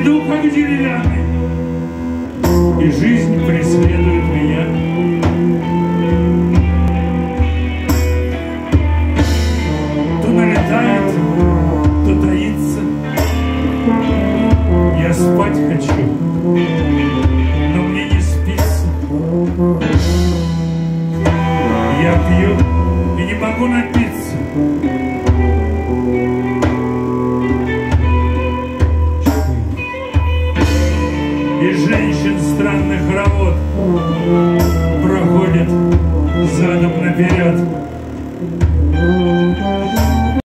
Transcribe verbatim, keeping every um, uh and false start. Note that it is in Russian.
Иду как деревянный, и жизнь преследует меня. То налетает, то таится. Я спать хочу, но мне не спится. Я пью и не могу напиться. И женщин странных работ проходят задом наперед.